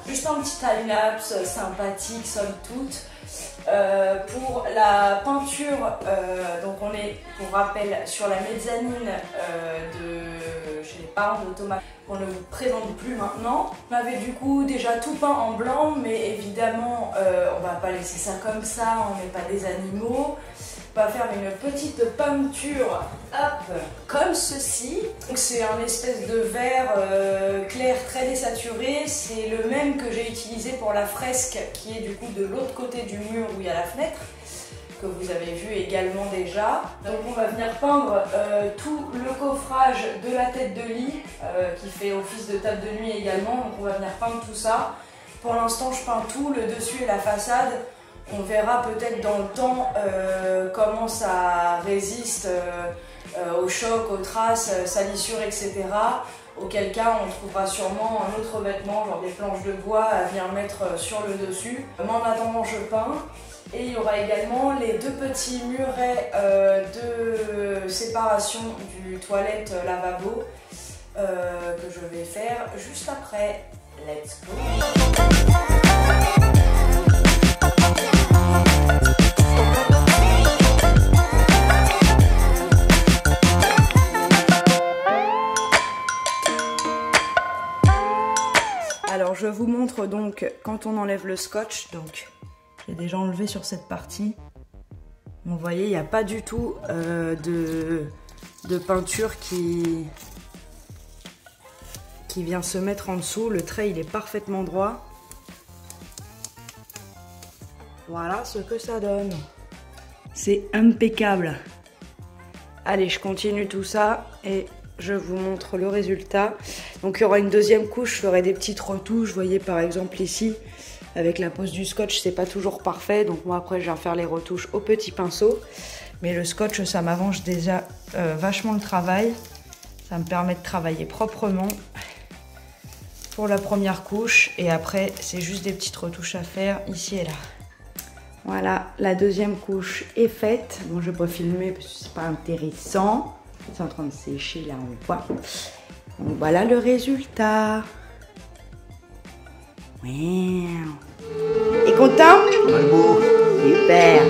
Juste un petit time-lapse sympathique, somme toute. Pour la peinture, donc on est, pour rappel, sur la mezzanine chez les parents de Thomas, qu'on ne vous présente plus maintenant. On avait du coup déjà tout peint en blanc, mais évidemment on va pas laisser ça comme ça, on n'est pas des animaux. On va faire une petite peinture, hop, comme ceci. C'est un espèce de vert clair très désaturé. C'est le même que j'ai utilisé pour la fresque qui est du coup de l'autre côté du mur où il y a la fenêtre, que vous avez vu également déjà. Donc on va venir peindre tout le coffrage de la tête de lit qui fait office de table de nuit également. Donc on va venir peindre tout ça. Pour l'instant je peins tout, le dessus et la façade. On verra peut-être dans le temps comment ça résiste au choc, aux traces, salissures, etc. Auquel cas on trouvera sûrement un autre vêtement, genre des planches de bois à venir mettre sur le dessus. Mais en attendant je peins. Et il y aura également les deux petits murets de séparation du toilette lavabo que je vais faire juste après. Let's go! Alors je vous montre donc quand on enlève le scotch, donc j'ai déjà enlevé sur cette partie. Vous voyez, il n'y a pas du tout de peinture qui vient se mettre en dessous. Le trait il est parfaitement droit. Voilà ce que ça donne. C'est impeccable. Allez, je continue tout ça et je vous montre le résultat. Donc il y aura une deuxième couche, je ferai des petites retouches. Vous voyez par exemple ici, avec la pose du scotch, c'est pas toujours parfait. Donc moi après je vais faire les retouches au petit pinceau. Mais le scotch, ça m'avance déjà vachement le travail. Ça me permet de travailler proprement pour la première couche. Et après, c'est juste des petites retouches à faire ici et là. Voilà, la deuxième couche est faite. Bon, je vais pas filmer parce que c'est pas intéressant. C'est en train de sécher là, on voit. Donc voilà le résultat. Wow. Et content? Ouais, beau. Super.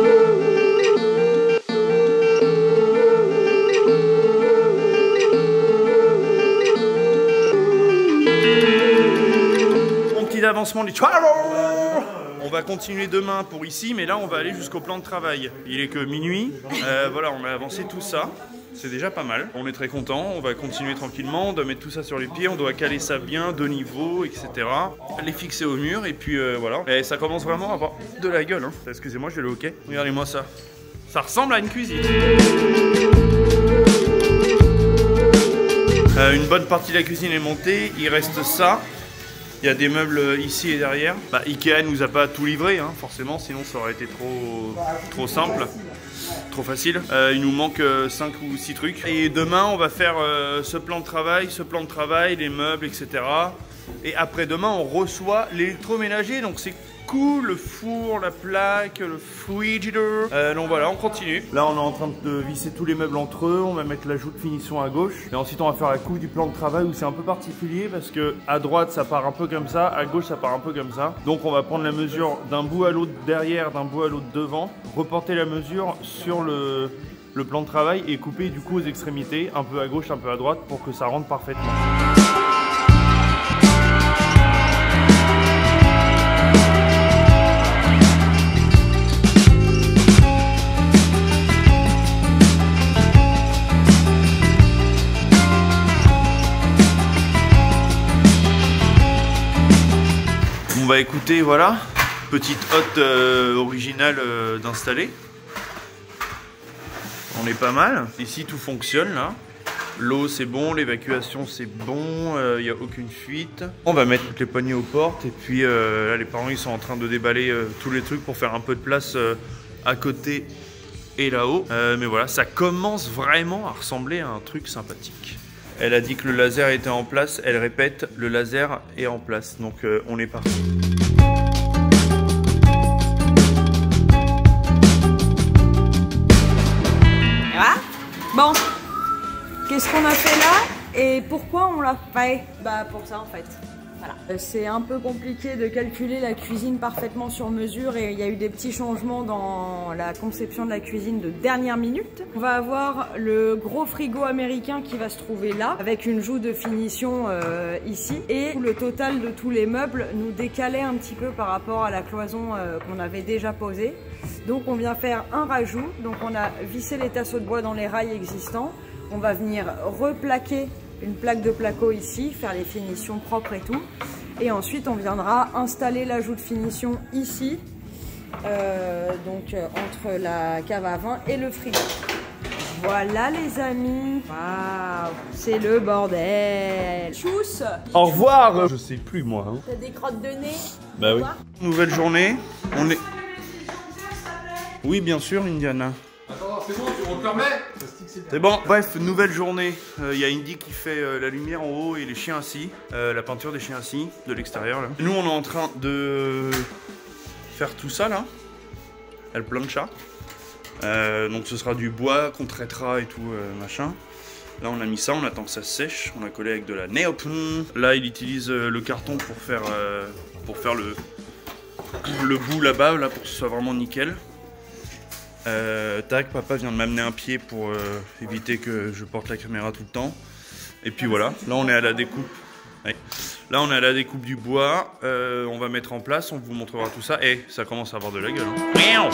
Mon petit avancement du travail. On va continuer demain pour ici, mais là on va aller jusqu'au plan de travail. Il est que minuit. Voilà, on a avancé tout ça. C'est déjà pas mal. On est très content. On va continuer tranquillement. On doit mettre tout ça sur les pieds. On doit caler ça bien, de niveau, etc. Les fixer au mur. Et puis voilà. Et ça commence vraiment à avoir de la gueule. Hein. Excusez-moi, je vais le hockey. Regardez-moi ça. Ça ressemble à une cuisine. Une bonne partie de la cuisine est montée. Il reste ça. Il y a des meubles ici et derrière. Bah, Ikea nous a pas tout livré, hein, forcément, sinon ça aurait été trop simple, trop facile. Il nous manque 5 ou 6 trucs. Et demain, on va faire ce plan de travail, les meubles, etc. Et après-demain, on reçoit l'électroménager, donc c'est cool, le four, la plaque, le frigidaire. Donc voilà, on continue. Là, on est en train de visser tous les meubles entre eux. On va mettre l'ajout de finition à gauche. Et ensuite, on va faire la coupe du plan de travail où c'est un peu particulier parce que à droite, ça part un peu comme ça. À gauche, ça part un peu comme ça. Donc, on va prendre la mesure d'un bout à l'autre derrière, d'un bout à l'autre devant. Reporter la mesure sur le plan de travail et couper du coup aux extrémités, un peu à gauche, un peu à droite pour que ça rentre parfaitement. On va écouter, voilà, petite hotte originale d'installer. On est pas mal. Ici tout fonctionne là. L'eau c'est bon, l'évacuation c'est bon, il n'y a aucune fuite. On va mettre toutes les poignées aux portes et puis là les parents ils sont en train de déballer tous les trucs pour faire un peu de place à côté et là-haut. Mais voilà, ça commence vraiment à ressembler à un truc sympathique. Elle a dit que le laser était en place, elle répète, le laser est en place, donc on est parti. Ah bon, qu'est-ce qu'on a fait là et pourquoi on l'a fait? Bah pour ça en fait. Voilà. C'est un peu compliqué de calculer la cuisine parfaitement sur mesure et il y a eu des petits changements dans la conception de la cuisine de dernière minute. On va avoir le gros frigo américain qui va se trouver là avec une joue de finition ici et le total de tous les meubles nous décalait un petit peu par rapport à la cloison qu'on avait déjà posée. Donc on vient faire un rajout, donc on a vissé les tasseaux de bois dans les rails existants. On va venir replaquer une plaque de placo ici, faire les finitions propres et tout. Et ensuite on viendra installer l'ajout de finition ici, entre la cave à vin et le frigo. Voilà les amis. Waouh, c'est le bordel. Tchuss. Au revoir. Je sais plus moi. Hein. T'as des crottes de nez? Bah oui. Nouvelle journée. On est... Oui bien sûr Indiana. Attends, c'est bon, on te le remet. C'est bon. Bref, nouvelle journée. Il y a Indy qui fait la lumière en haut et les chiens assis. La peinture des chiens assis de l'extérieur là. Nous on est en train de faire tout ça là. Elle plancha. Donc ce sera du bois qu'on traitera et tout machin. Là on a mis ça, on attend que ça sèche. On a collé avec de la néoprène. Là il utilise le carton pour faire le bout là-bas là, pour que ce soit vraiment nickel. Tac, papa vient de m'amener un pied pour éviter que je porte la caméra tout le temps. Et puis voilà, là on est à la découpe. Ouais. Là on est à la découpe du bois. On va mettre en place, on vous montrera tout ça. Et ça commence à avoir de la gueule. Hein.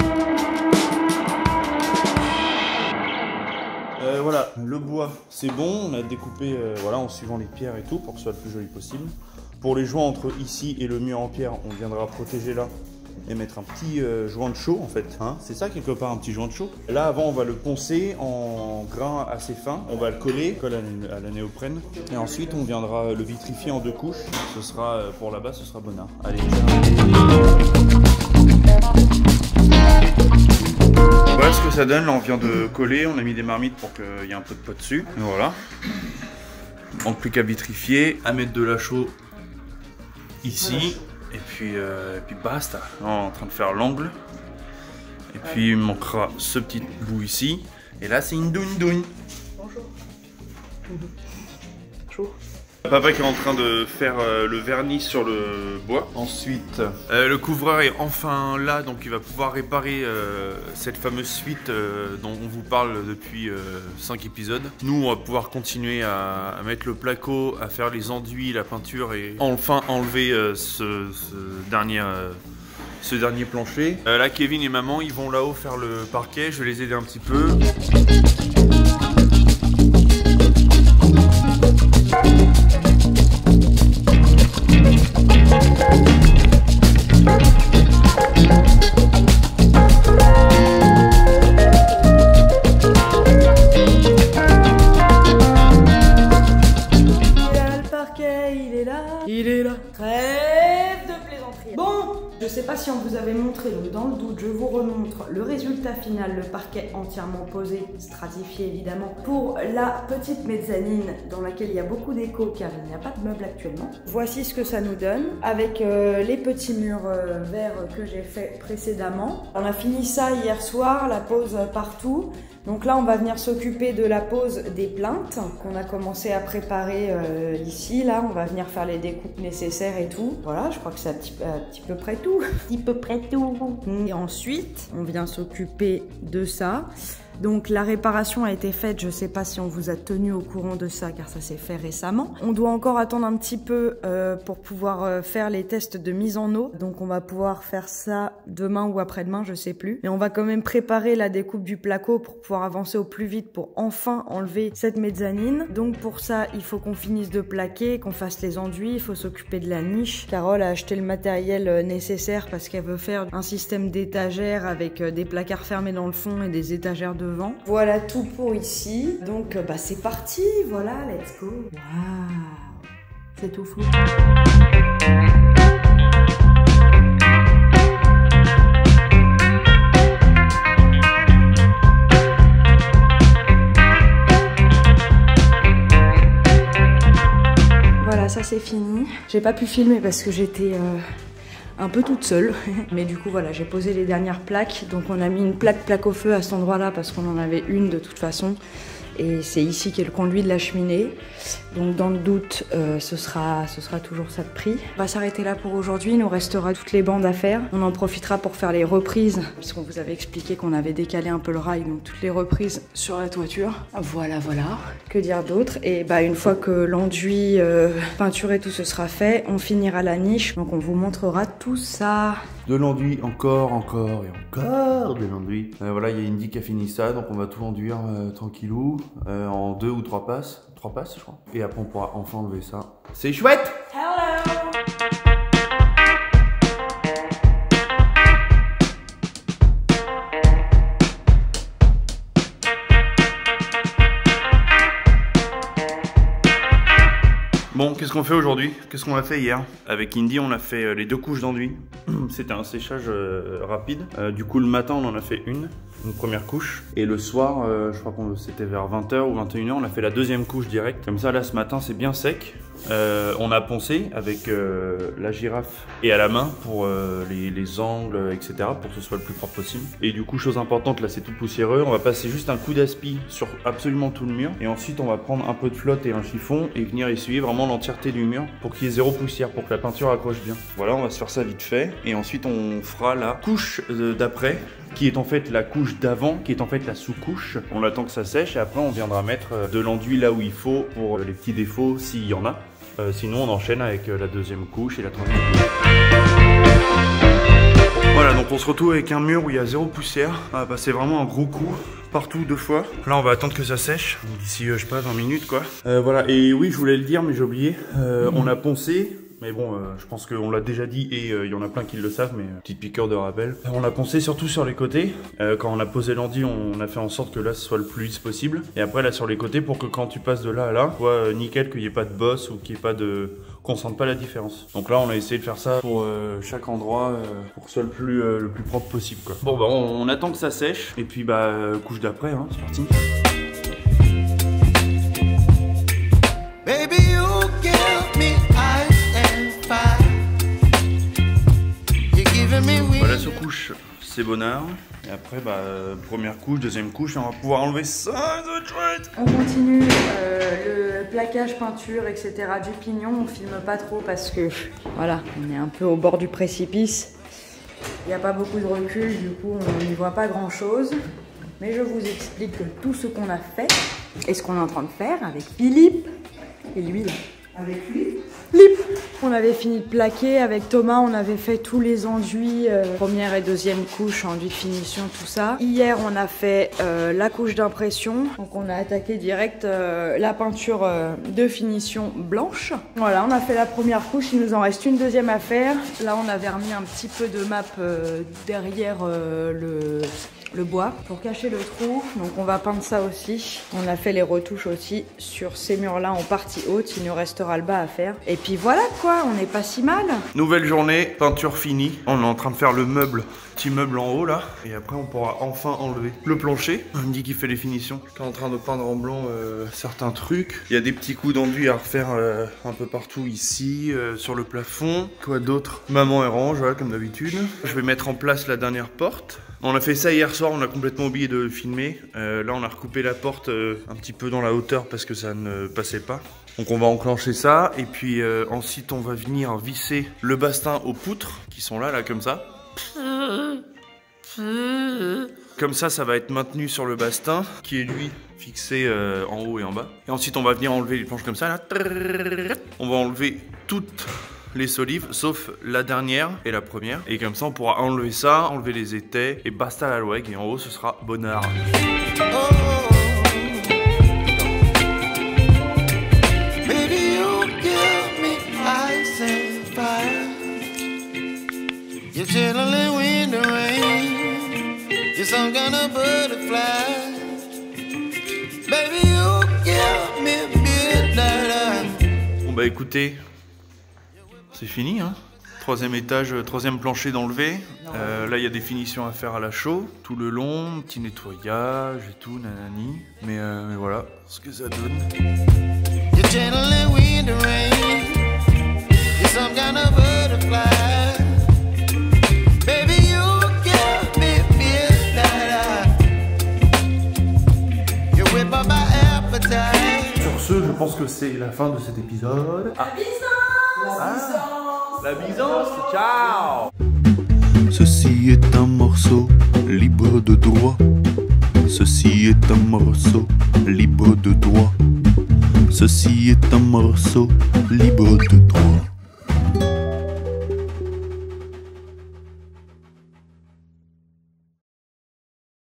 Voilà, le bois c'est bon, on a découpé voilà, en suivant les pierres et tout pour que ce soit le plus joli possible. Pour les joints entre ici et le mur en pierre, on viendra protéger là et mettre un petit joint de chaux en fait. Hein, c'est ça quelque part, un petit joint de chaux. Là avant on va le poncer en grains assez fins, on va le coller à la néoprène et ensuite on viendra le vitrifier en 2 couches. Ce sera pour là-bas, ce sera bonnard. Allez. Voilà ce que ça donne, là on vient de coller, on a mis des marmites pour qu'il y ait un peu de pot dessus, et voilà. Donc plus qu'à vitrifier, à mettre de la chaux ici, et puis basta. Là, on est en train de faire l'angle, et puis il manquera ce petit bout ici, et là c'est une douine. Bonjour. Chaud. Papa qui est en train de faire le vernis sur le bois. Ensuite, le couvreur est enfin là, donc il va pouvoir réparer cette fameuse suite dont on vous parle depuis 5 épisodes. Nous, on va pouvoir continuer à mettre le placo, à faire les enduits, la peinture et enfin enlever ce dernier plancher. Là, Kevin et maman, ils vont là-haut faire le parquet. Je vais les aider un petit peu. Trêve de plaisanterie. Bon, je sais pas si on vous avait montré, donc dans le doute, je vous remontre le résultat final, le parquet entièrement posé, stratifié évidemment, pour la petite mezzanine dans laquelle il y a beaucoup d'écho car il n'y a pas de meubles actuellement. Voici ce que ça nous donne avec les petits murs verts que j'ai fait précédemment. On a fini ça hier soir, la pose partout. Donc là, on va venir s'occuper de la pose des plinthes qu'on a commencé à préparer ici. Là, on va venir faire les découpes nécessaires et tout. Voilà, je crois que c'est un petit peu près tout. Un petit peu près tout. Et ensuite, on vient s'occuper de ça. Donc la réparation a été faite, je ne sais pas si on vous a tenu au courant de ça car ça s'est fait récemment. On doit encore attendre un petit peu pour pouvoir faire les tests de mise en eau. Donc on va pouvoir faire ça demain ou après-demain, je sais plus. Mais on va quand même préparer la découpe du placo pour pouvoir avancer au plus vite pour enfin enlever cette mezzanine. Donc pour ça, il faut qu'on finisse de plaquer, qu'on fasse les enduits, il faut s'occuper de la niche. Carole a acheté le matériel nécessaire parce qu'elle veut faire un système d'étagères avec des placards fermés dans le fond et des étagères devant. Voilà tout pour ici. Donc bah c'est parti, voilà, let's go. Waouh, c'est tout flou. Voilà, ça c'est fini. J'ai pas pu filmer parce que j'étais un peu toute seule, mais du coup voilà, j'ai posé les dernières plaques. Donc on a mis une plaque au feu à cet endroit là parce qu'on en avait une de toute façon, et c'est ici qu'est le conduit de la cheminée. Donc dans le doute, ce sera toujours ça de prix. On va s'arrêter là pour aujourd'hui, il nous restera toutes les bandes à faire. On en profitera pour faire les reprises, puisqu'on vous avait expliqué qu'on avait décalé un peu le rail, donc toutes les reprises sur la toiture. Voilà, que dire d'autre? Et bah une fois que l'enduit, peinture et tout ce sera fait, on finira la niche, donc on vous montrera tout ça. De l'enduit, encore et encore de l'enduit. Voilà, il y a Indy qui a fini ça, donc on va tout enduire tranquillou, en 2 ou 3 passes. 3 passes, je crois. Et après, on pourra enfin enlever ça. C'est chouette! Hello! Bon, qu'est-ce qu'on fait aujourd'hui? Qu'est-ce qu'on a fait hier? Avec Indy, on a fait les 2 couches d'enduit. C'était un séchage rapide. Du coup, le matin, on en a fait une première couche. Et le soir, je crois que c'était vers 20h ou 21h, on a fait la 2e couche direct. Comme ça, là, ce matin, c'est bien sec. On a poncé avec la girafe et à la main pour les angles, etc. pour que ce soit le plus propre possible. Et du coup, chose importante, là c'est tout poussiéreux, on va passer juste un coup d'aspi sur absolument tout le mur. Et ensuite on va prendre un peu de flotte et un chiffon et venir essuyer vraiment l'entièreté du mur pour qu'il y ait 0 poussière, pour que la peinture accroche bien. Voilà, on va se faire ça vite fait. Et ensuite on fera la couche d'après, qui est en fait la couche d'avant, qui est en fait la sous-couche. On attend que ça sèche et après on viendra mettre de l'enduit là où il faut pour les petits défauts s'il y en a. Sinon on enchaîne avec la 2e couche et la 3e couche. Voilà, donc on se retrouve avec un mur où il y a 0 poussière. On va passer vraiment un gros coup partout 2 fois. Là on va attendre que ça sèche, d'ici je sais pas 20 minutes quoi. Voilà, et oui je voulais le dire mais j'ai oublié, on a poncé. Mais bon, je pense qu'on l'a déjà dit et il y en a plein qui le savent, mais petite piqûre de rappel. On a poncé surtout sur les côtés. Quand on a posé l'enduit, on a fait en sorte que là, ce soit le plus lisse possible. Et après, là, sur les côtés, pour que quand tu passes de là à là, soit nickel, qu'il n'y ait pas de bosse ou qu'il n'y ait pas de... qu'on sente pas la différence. Donc là, on a essayé de faire ça pour chaque endroit, pour que ce soit le plus propre possible, quoi. Bon, bah, on attend que ça sèche. Et puis, bah, couche d'après, hein, c'est parti. Baby, you give me voilà, sous-couche, c'est bonnard. Et après, bah, première couche, 2e couche, et on va pouvoir enlever ça, ça va être chouette. On continue le plaquage, peinture, etc. du pignon. On filme pas trop parce que, voilà, on est un peu au bord du précipice. Il n'y a pas beaucoup de recul, du coup, on n'y voit pas grand-chose. Mais je vous explique tout ce qu'on a fait et ce qu'on est en train de faire avec Philippe et l'huile. Avec lui on avait fini de plaquer, avec Thomas on avait fait tous les enduits, première et 2e couche, enduit de finition, tout ça. Hier on a fait la couche d'impression, donc on a attaqué direct la peinture de finition blanche. Voilà, on a fait la première couche, il nous en reste une 2e à faire. Là on avait remis un petit peu de map derrière le bois pour cacher le trou, donc on va peindre ça aussi. On a fait les retouches aussi sur ces murs là en partie haute, il nous restera le bas à faire et puis voilà quoi, on n'est pas si mal. Nouvelle journée, peinture finie, on est en train de faire le meuble, petit meuble en haut là, et après on pourra enfin enlever le plancher. On me dit qu'il fait les finitions, je suis en train de peindre en blanc certains trucs. Il y a des petits coups d'enduit à refaire un peu partout ici, sur le plafond. Quoi d'autre? Maman elle range, voilà, comme d'habitude. Je vais mettre en place la dernière porte. On a fait ça hier soir, on a complètement oublié de filmer. Là on a recoupé la porte un petit peu dans la hauteur parce que ça ne passait pas. Donc on va enclencher ça et puis ensuite on va venir visser le bastin aux poutres qui sont là comme ça. Comme ça, ça va être maintenu sur le bastin qui est lui fixé en haut et en bas. Et ensuite on va venir enlever les planches comme ça là. On va enlever toutes les solives, sauf la dernière et la première. Et comme ça, on pourra enlever ça, enlever les étais et basta la loueg. Et en haut, ce sera bonnard. Bon bah écoutez, c'est fini, hein. 3e étage, 3e plancher d'enlever. Là, il y a des finitions à faire à la chaux, tout le long, petit nettoyage et tout, nanani. Mais voilà ce que ça donne. Bye-bye. ce, je pense que c'est la fin de cet épisode. La Byzance. La Byzance, ciao. Ceci est un morceau libre de droit. Ceci est un morceau libre de droit. Ceci est un morceau libre de droit.